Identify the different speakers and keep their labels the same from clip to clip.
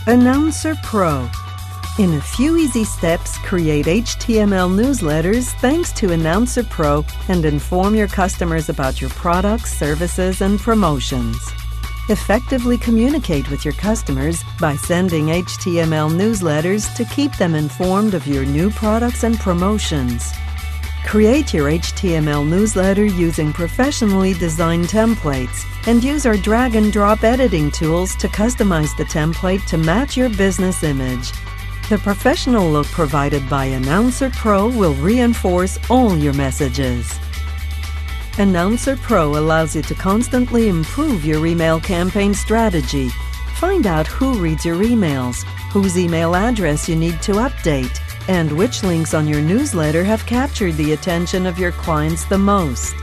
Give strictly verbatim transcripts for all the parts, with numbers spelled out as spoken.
Speaker 1: Announcer Pro. In a few easy steps, create H T M L newsletters thanks to Announcer Pro and inform your customers about your products, services, and promotions. Effectively communicate with your customers by sending H T M L newsletters to keep them informed of your new products and promotions. Create your H T M L newsletter using professionally designed templates and use our drag and drop editing tools to customize the template to match your business image. The professional look provided by Announcer Pro will reinforce all your messages. Announcer Pro allows you to constantly improve your email campaign strategy. Find out who reads your emails, whose email address you need to update, and which links on your newsletter have captured the attention of your clients the most.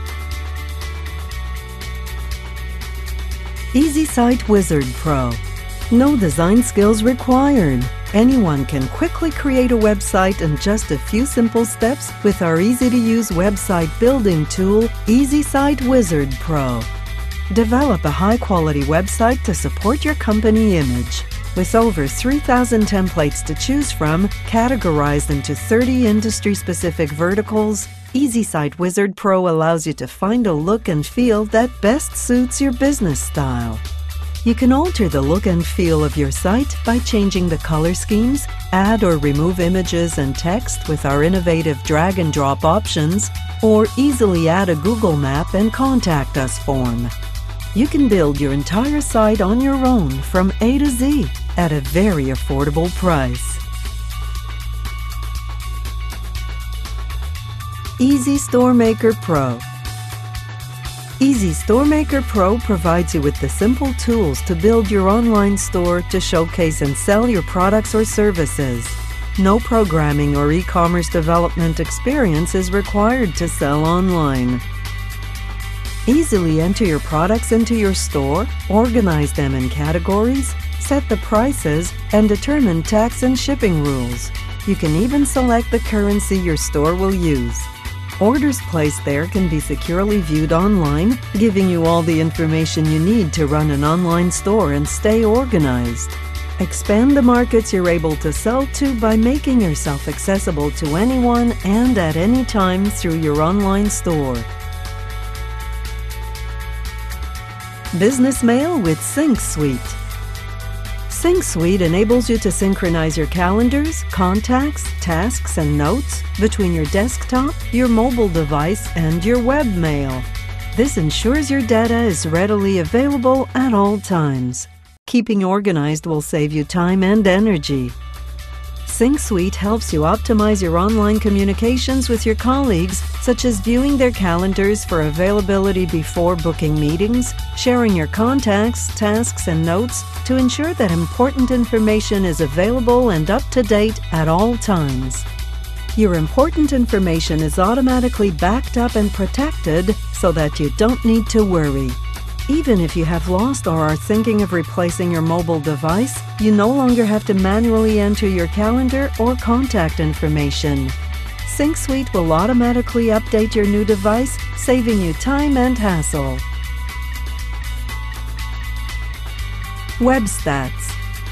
Speaker 1: Easy Site Wizard Pro. No design skills required. Anyone can quickly create a website in just a few simple steps with our easy-to-use website building tool, Easy Site Wizard Pro. Develop a high-quality website to support your company image. With over three thousand templates to choose from, categorized into thirty industry-specific verticals, Easy Site Wizard Pro allows you to find a look and feel that best suits your business style. You can alter the look and feel of your site by changing the color schemes, add or remove images and text with our innovative drag and drop options, or easily add a Google Map and Contact Us form. You can build your entire site on your own from A to Z at a very affordable price. Easy StoreMaker Pro. Easy StoreMaker Pro provides you with the simple tools to build your online store to showcase and sell your products or services. No programming or e-commerce development experience is required to sell online. Easily enter your products into your store, organize them in categories, set the prices, and determine tax and shipping rules. You can even select the currency your store will use. Orders placed there can be securely viewed online, giving you all the information you need to run an online store and stay organized. Expand the markets you're able to sell to by making yourself accessible to anyone and at any time through your online store. Business Mail with SyncSuite. SyncSuite enables you to synchronize your calendars, contacts, tasks, and notes between your desktop, your mobile device, and your web mail. This ensures your data is readily available at all times. Keeping organized will save you time and energy. SyncSuite helps you optimize your online communications with your colleagues, such as viewing their calendars for availability before booking meetings, sharing your contacts, tasks, and notes to ensure that important information is available and up to date at all times. Your important information is automatically backed up and protected so that you don't need to worry. Even if you have lost or are thinking of replacing your mobile device, you no longer have to manually enter your calendar or contact information. SyncSuite will automatically update your new device, saving you time and hassle. WebStats.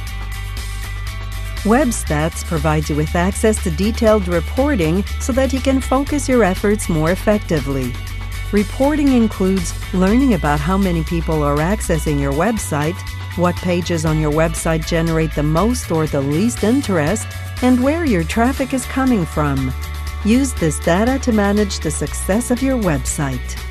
Speaker 1: WebStats provides you with access to detailed reporting so that you can focus your efforts more effectively. Reporting includes learning about how many people are accessing your website, what pages on your website generate the most or the least interest, and where your traffic is coming from. Use this data to manage the success of your website.